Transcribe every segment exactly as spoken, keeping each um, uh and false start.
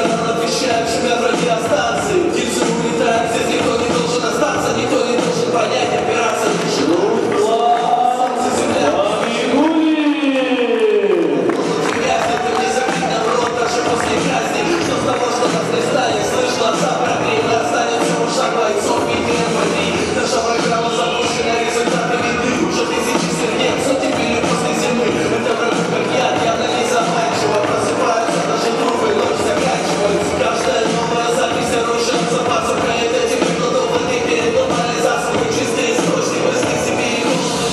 канал отвечает, шумят радиостанции. Птицы улетают, здесь никто не должен остаться, никто не должен понять операцию тишину. Солнце, земля, ты мне закрыть на рот даже после казни. Что с того, что нас не станет, слышь, глаза прогрей, останется в ушах бойцов, видео воды. Наша программа запущена, результаты видны. Уже тысячи сердец, сотни пили после зимы. Это враги как я, явно не заманчиво. Просыпаются даже трупы, ночь заканчивается. Каждая новая запись оружия от запасов. Проект этим приготовленный перед глобализацией. Чистые источники, мысли себе и голову.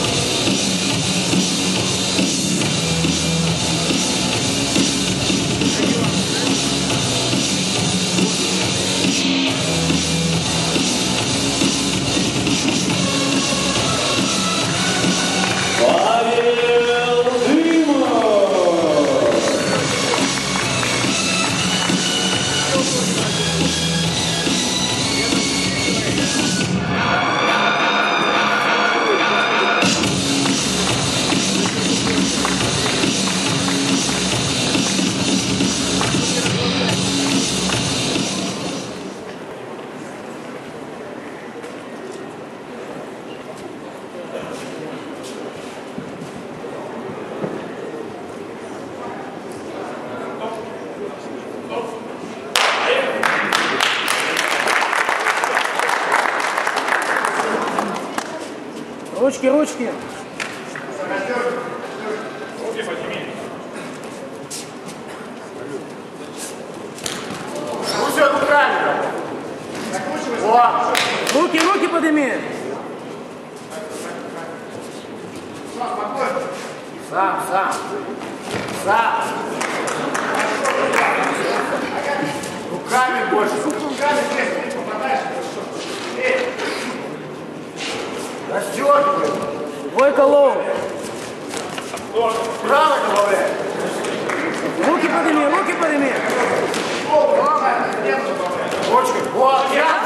Павел Дымов! Ручки, ручки. Руки подними. Руки руками. Вот. Руки, руки подними. Сам, сам. Сам. Руками больше. Руками здесь попадаешь. Эй. Расстегивай. Двойка лоу. Правой голове. Руки подними, руки подними. Ручкой. Вот.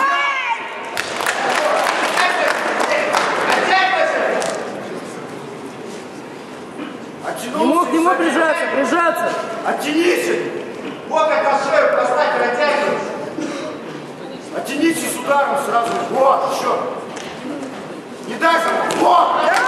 Не мог, не мог прижаться, прижаться. Оттянись. Вот как на шею поставь, растягивай. Оттянитесь с ударом сразу. Вот, еще. Не дай сам. Вот.